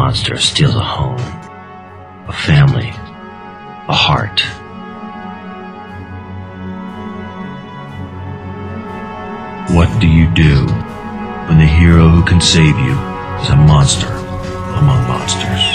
monster steals a home, a family, a heart. What do you do when the hero who can save you is a monster among monsters?